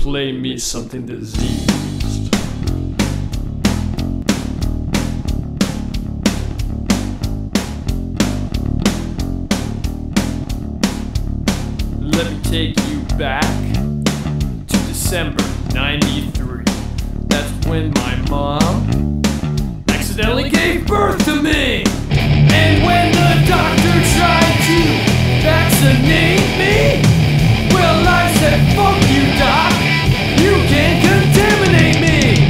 Play me something diseased. Let me take you back to December '93. That's when my mom accidentally gave birth to me. And when the doctor tried to vaccinate me, well, I said, fuck you, doc, you can't contaminate me.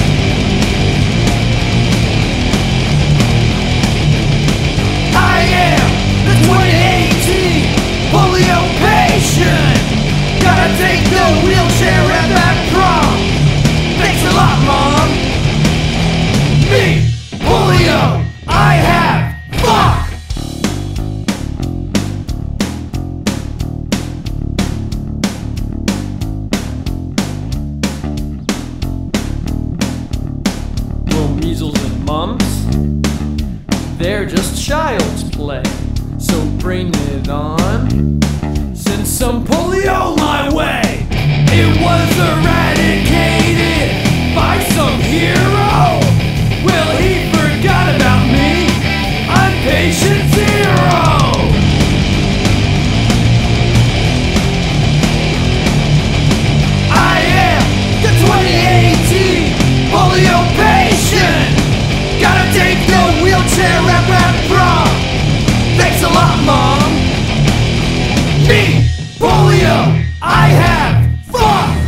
I am the 2018 Polio patient. Gotta take the wheelchair at that prom. Thanks a lot, Mom. Me, polio, I have. Fuck! Well, measles and mumps, they're just child's play. So bring it on. Send some polio my way. It was eradicated by some hero. Well, he forgot about me. I'm patient zero. I am the 2018 polio patient. Gotta take the wheelchair at prom. Thanks a lot, Mom. Me, polio, I have. Fuck!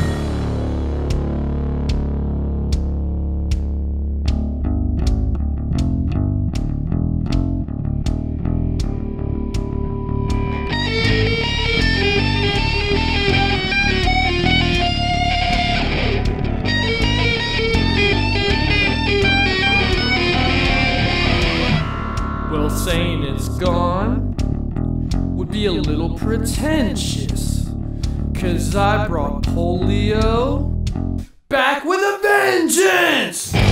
Well, saying it's gone would be a little pretentious, 'cause I brought polio back with a vengeance!